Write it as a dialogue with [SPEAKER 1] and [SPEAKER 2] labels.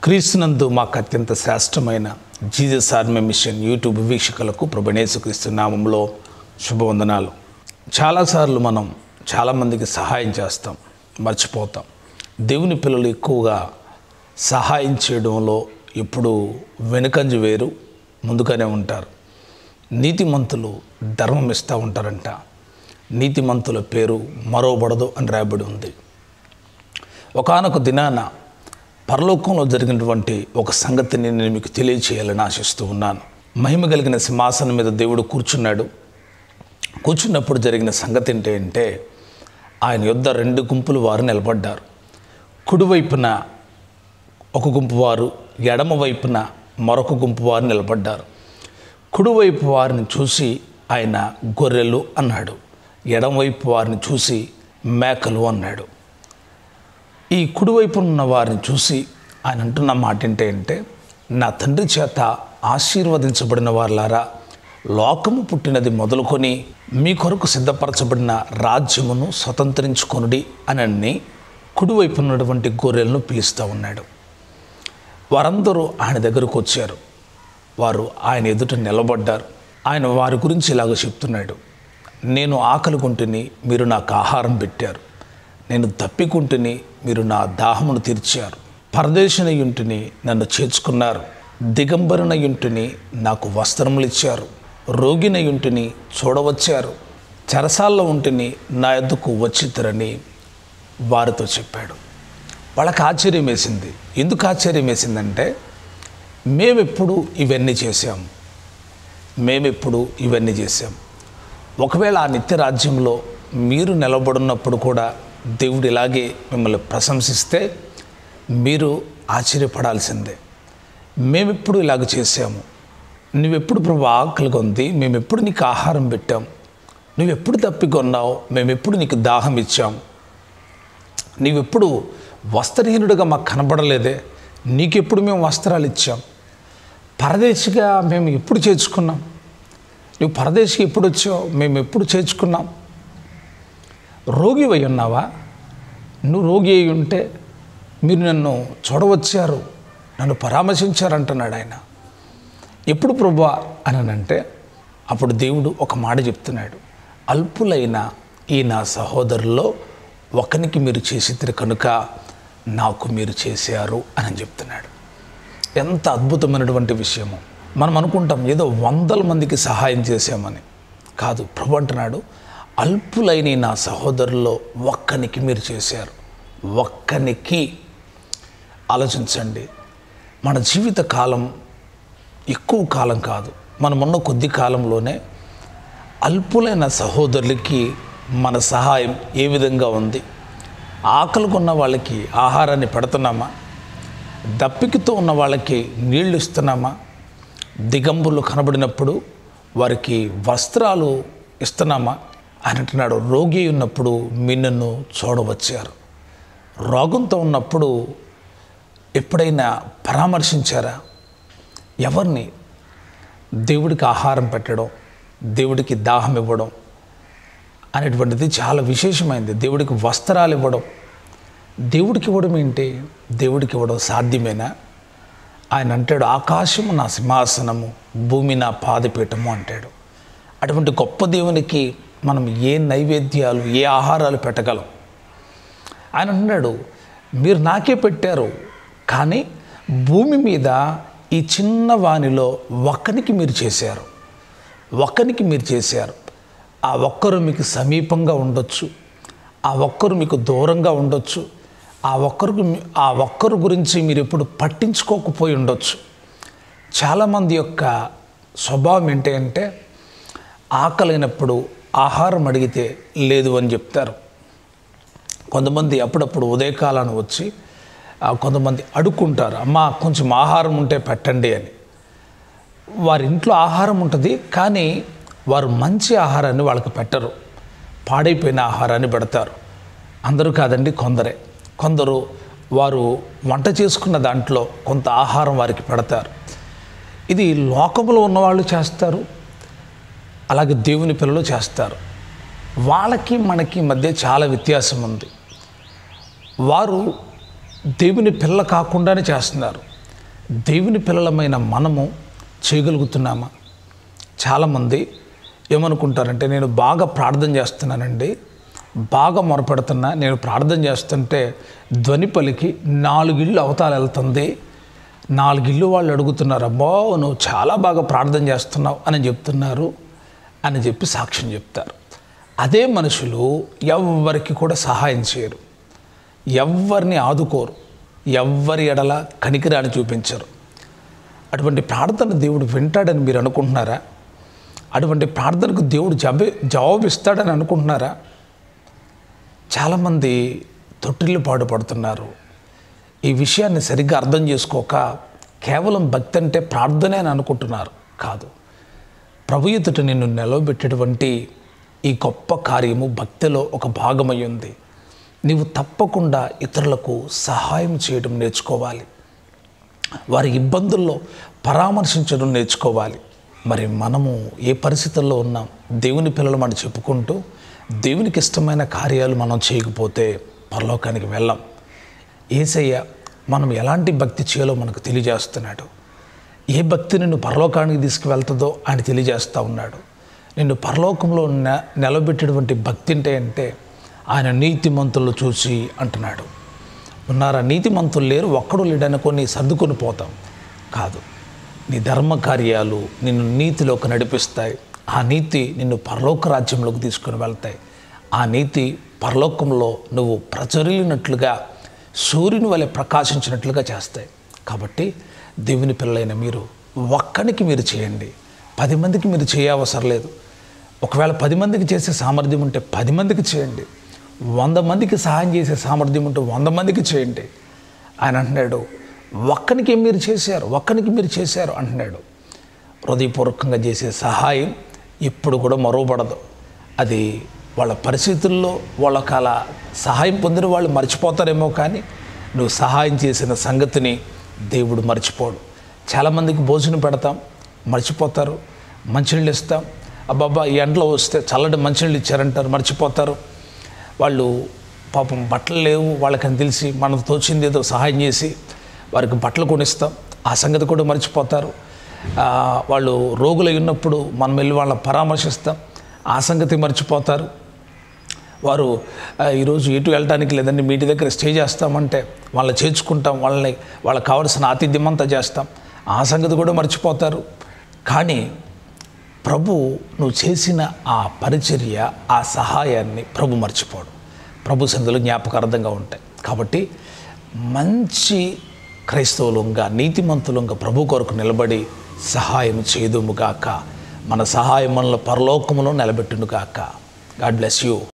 [SPEAKER 1] క్రీస్తునందు మాకు అత్యంత శ్రేష్టమైన జీసస్ ఆర్మీ మిషన్ యూట్యూబ్ వీక్షకులకు ప్రభువైన యేసుక్రీస్తు నామములో శుభవందనాలు. చాలాసార్లు మనం చాలామందికి సహాయం చేస్తాం, మర్చిపోతాం. దేవుని పిల్లలు ఎక్కువగా సహాయం చేయడంలో ఎప్పుడు వెనుకంజ వేరు, ముందుగానే ఉంటారు. నీతిమంతులు ధర్మం ఇస్తూ ఉంటారంట. నీతిమంతుల పేరు మరోబడదు అని రాయబడి ఉంది. ఒకానొక దినాన పరలోకంలో జరిగినటువంటి ఒక సంగతిని నేను మీకు తెలియచేయాలని ఆశిస్తూ ఉన్నాను. మహిమ కలిగిన సింహాసనం మీద దేవుడు కూర్చున్నాడు. కూర్చున్నప్పుడు జరిగిన సంగతి ఏంటంటే, ఆయన యొద్ద రెండు గుంపులు వారు నిలబడ్డారు. కుడివైపున ఒక గుంపు వారు, ఎడమ వైపున మరొక గుంపు వారు నిలబడ్డారు. కుడివైపు వారిని చూసి ఆయన గొర్రెలు అన్నాడు, ఎడమవైపు వారిని చూసి మేకలు అన్నాడు. ఈ కుడివైపు ఉన్న వారిని చూసి ఆయన అంటున్న మాట ఏంటంటే, నా తండ్రి చేత ఆశీర్వదించబడిన వారులారా, లోకము పుట్టినది మొదలుకొని మీ కొరకు సిద్ధపరచబడిన రాజ్యమును స్వతంత్రించుకొనుడి అని కుడివైపు ఉన్నటువంటి గొర్రెలను పిలుస్తూ ఉన్నాడు. వారందరూ ఆయన దగ్గరకు వచ్చారు. వారు ఆయన ఎదుట నిలబడ్డారు. ఆయన వారి గురించి ఇలాగ చెప్తున్నాడు, నేను ఆకలిగొంటిని, మీరు నాకు ఆహారం పెట్టారు. నేను దప్పికొంటిని, మీరు నా దాహమును తీర్చారు. పరదేశినయుంటిని, నన్ను చేర్చుకున్నారు. దిగంబరినయుంటిని, నాకు వస్త్రములు ఇచ్చారు. రోగినయుంటిని, చూడవచ్చారు. చెరసాల్లో ఉంటిని, నా యొద్దకు వచ్చిద్దరని వారితో చెప్పాడు. వాళ్ళకి ఆశ్చర్యం వేసింది. ఎందుకు ఆశ్చర్యం వేసిందంటే, మేమెప్పుడు ఇవన్నీ చేశాం. ఒకవేళ ఆ నిత్య రాజ్యంలో మీరు నిలబడినప్పుడు కూడా దేవుడు ఇలాగే మిమ్మల్ని ప్రశంసిస్తే మీరు ఆశ్చర్యపడాల్సిందే. మేమెప్పుడు ఇలాగ చేశాము. నువ్వెప్పుడు ప్రభు ఆకలిగా ఉంది, మేమెప్పుడు నీకు ఆహారం పెట్టాం. నువ్వెప్పుడు తప్పికొన్నావు, మేమెప్పుడు నీకు దాహం ఇచ్చాం. నీవెప్పుడు వస్త్రహీనుడిగా మాకు కనబడలేదే, నీకెప్పుడు మేము వస్త్రాలు ఇచ్చాం. పరదేశిగా మేము ఎప్పుడు చేర్చుకున్నాం. నువ్వు పరదేశికి ఎప్పుడు వచ్చావు, మేము ఎప్పుడు చేర్చుకున్నాం. రోగి అయి ఉన్నావా, నువ్వు రోగి అయి ఉంటే మీరు నన్ను చూడవచ్చారు, నన్ను పరామర్శించారంటున్నాడు ఆయన. ఎప్పుడు ప్రభువా అని అంటే, అప్పుడు దేవుడు ఒక మాట చెప్తున్నాడు, అల్పులైన ఈ నా సహోదరుల్లో ఒకనికి మీరు చేసిద్దరు కనుక నాకు మీరు చేశారు అని చెప్తున్నాడు. ఎంత అద్భుతమైనటువంటి విషయము. మనం అనుకుంటాం ఏదో 100 మందికి సహాయం చేశామని. కాదు, ప్రభు అంటున్నాడు, అల్పులైన నా సహోదరుల్లో ఒక్కనికి మీరు చేశారు. ఒక్కనికి. ఆలోచించండి, మన జీవిత కాలం ఎక్కువ కాలం కాదు, మనమున్న కొద్ది కాలంలోనే అల్పులైన సహోదరులకి మన సహాయం ఏ విధంగా ఉంది. ఆకలిగా వాళ్ళకి ఆహారాన్ని పెడుతున్నామా? దప్పికతో ఉన్న వాళ్ళకి నీళ్లు ఇస్తున్నామా? దిగంబరులు కనబడినప్పుడు వారికి వస్త్రాలు ఇస్తున్నామా? అని అంటున్నాడు, రోగి ఉన్నప్పుడు మీ నన్ను చూడవచ్చారు. రోగంతో ఉన్నప్పుడు ఎప్పుడైనా పరామర్శించారా? ఎవరిని? దేవుడికి ఆహారం పెట్టడం, దేవుడికి దాహం ఇవ్వడం అనేటువంటిది చాలా విశేషమైనది. దేవుడికి వస్త్రాలు ఇవ్వడం. దేవుడికి ఇవ్వడం ఏంటి? దేవుడికి ఇవ్వడం సాధ్యమేనా? ఆయన అంటాడు, ఆకాశము నా సింహాసనము, భూమి నా పాదపీఠము అంటాడు. అటువంటి గొప్ప దేవునికి మనం ఏ నైవేద్యాలు, ఏ ఆహారాలు పెట్టగలం? ఆయన అంటున్నాడు, మీరు నాకే పెట్టారు, కానీ భూమి మీద ఈ చిన్న వానిలో ఒక్కనికి మీరు చేశారు. ఆ ఒక్కరు మీకు సమీపంగా ఉండొచ్చు, ఆ ఒక్కరు మీకు దూరంగా ఉండొచ్చు, ఆ ఒక్కరు గురించి మీరు ఎప్పుడు పట్టించుకోకపోయి ఉండొచ్చు. చాలామంది యొక్క స్వభావం ఏంటంటే, ఆకలైనప్పుడు ఆహారం అడిగితే లేదు అని చెప్తారు. కొంతమంది అప్పుడప్పుడు ఉదయకాలాన్ని వచ్చి కొంతమంది అడుక్కుంటారు, అమ్మా కొంచెం ఆహారం ఉంటే పెట్టండి అని. వారి ఇంట్లో ఆహారం ఉంటుంది, కానీ వారు మంచి ఆహారాన్ని వాళ్ళకి పెట్టరు, పాడైపోయిన ఆహారాన్ని పెడతారు. అందరూ కాదండి, కొందరు వారు వంట చేసుకున్న దాంట్లో కొంత ఆహారం వారికి పెడతారు. ఇది లోకంలో ఉన్నవాళ్ళు చేస్తారు, అలాగే దేవుని పిల్లలు చేస్తారు. వాళ్ళకి మనకి మధ్య చాలా వ్యత్యాసం ఉంది. వారు దేవుని పిల్ల కాకుండానే చేస్తున్నారు. దేవుని పిల్లలమైన మనము చేయగలుగుతున్నామా? చాలామంది ఏమనుకుంటారంటే, నేను బాగా ప్రార్థన చేస్తున్నానండి, బాగా మొరపెడుతున్నా, నేను ప్రార్థన చేస్తుంటే ధ్వని పలికి 4 ఇళ్ళు అవతల వెళ్తుంది, 4 ఇళ్ళు వాళ్ళు అడుగుతున్నారు, అబ్బో నువ్వు చాలా బాగా ప్రార్థన చేస్తున్నావు అని చెప్తున్నారు అని చెప్పి సాక్ష్యం చెప్తారు. అదే మనుషులు ఎవ్వరికి కూడా సహాయం చేయరు, ఎవ్వరిని ఆదుకోరు, ఎవ్వరి ఎడల కనికిరాని చూపించరు. అటువంటి ప్రార్థన దేవుడు వింటాడని మీరు అనుకుంటున్నారా? అటువంటి ప్రార్థనకు దేవుడు జవాబు ఇస్తాడని అనుకుంటున్నారా? చాలామంది తొట్టిల్లు పాడుపడుతున్నారు. ఈ విషయాన్ని సరిగ్గా అర్థం చేసుకోక కేవలం భక్తి అంటే ప్రార్థనే అని అనుకుంటున్నారు. కాదు, ప్రభు ఎదుట నిన్ను నిలవబెట్టేటువంటి ఈ గొప్ప కార్యము భక్తిలో ఒక భాగమై ఉంది. నీవు తప్పకుండా ఇతరులకు సహాయం చేయడం నేర్చుకోవాలి, వారి ఇబ్బందుల్లో పరామర్శించడం నేర్చుకోవాలి. మరి మనము ఏ పరిస్థితుల్లో ఉన్నాం? దేవుని పిల్లలు మనం చెప్పుకుంటూ దేవునికి ఇష్టమైన కార్యాలు మనం చేయకపోతే పరలోకానికి వెళ్ళాం. యేసయ్య మనం ఎలాంటి భక్తి చేయాలో మనకు తెలియజేస్తున్నాడు. ఏ భక్తి నిన్ను పరలోకానికి తీసుకువెళ్తుందో ఆయన తెలియజేస్తూ ఉన్నాడు. నిన్ను పరలోకంలో నిలబెట్టేటువంటి భక్తి అంటే ఆయన నీతిమంతులు చూసి అంటున్నాడు. ఉన్నారా? నీతిమంతులు లేరు, ఒక్కడు లేడనుకొని సర్దుకొని పోతాం. కాదు, నీ ధర్మ కార్యాలు నిన్ను నీతిలోకి నడిపిస్తాయి. ఆ నీతి నిన్ను పరలోక రాజ్యంలోకి తీసుకుని వెళ్తాయి. ఆ నీతి పరలోకంలో నువ్వు ప్రచురినట్లుగా, సూర్యుని వలె ప్రకాశించినట్లుగా చేస్తాయి. కాబట్టి దేవుని పిల్లలైన మీరు ఒక్కనికి మీరు చేయండి, 10 మందికి మీరు చేయవసరం లేదు. ఒకవేళ 10 మందికి చేసే సామర్థ్యం ఉంటే 10 మందికి చేయండి. 100 మందికి సహాయం చేసే సామర్థ్యం ఉంటే 100 మందికి చేయండి. ఆయన అంటున్నాడు, ఒక్కనికి మీరు చేశారు అంటున్నాడు. హృదయపూర్వకంగా చేసే సహాయం ఇప్పుడు కూడా మరోబడదు. అది వాళ్ళ పరిస్థితుల్లో వాళ్ళకి అలా సహాయం పొందిన వాళ్ళు మర్చిపోతారేమో, కానీ నువ్వు సహాయం చేసిన సంగతిని దేవుడు మర్చిపోడు. చాలామందికి భోజనం పెడతాం, మర్చిపోతారు. మంచినీళ్ళు ఇస్తాం, అబ్బాబ్బా ఈ ఎండలో వస్తే చల్లటి మంచినీళ్ళు ఇచ్చారంటారు, మర్చిపోతారు. వాళ్ళు పాపం బట్టలు లేవు వాళ్ళకని తెలిసి మనకు తోచింది ఏదో సహాయం చేసి వారికి బట్టలు కొనిస్తాం, ఆ సంగతి కూడా మర్చిపోతారు. వాళ్ళు రోగులై ఉన్నప్పుడు మనం వెళ్ళి వాళ్ళని పరామర్శిస్తాం, ఆ సంగతి మర్చిపోతారు. వారు ఈరోజు ఎటు వెళ్ళడానికి లేదండి మీ ఇంటి దగ్గర స్టే చేస్తామంటే వాళ్ళని చేర్చుకుంటాం, వాళ్ళకి కావలసిన ఆతిథ్యం అంతా చేస్తాం, ఆ సంగతి కూడా మర్చిపోతారు. కానీ ప్రభు నువ్వు చేసిన ఆ పరిచర్య, ఆ సహాయాన్ని ప్రభు మర్చిపోడు. ప్రభు సన్నిధిలో జ్ఞాపకార్థంగా ఉంటాయి. కాబట్టి మంచి క్రైస్తవులంగా, నీతిమంతులంగా ప్రభు కొరకు నిలబడి సహాయం చేదుముగాక. మన సహాయం మనల్ని పరలోకములో నిలబెట్టునుగాక. God bless you.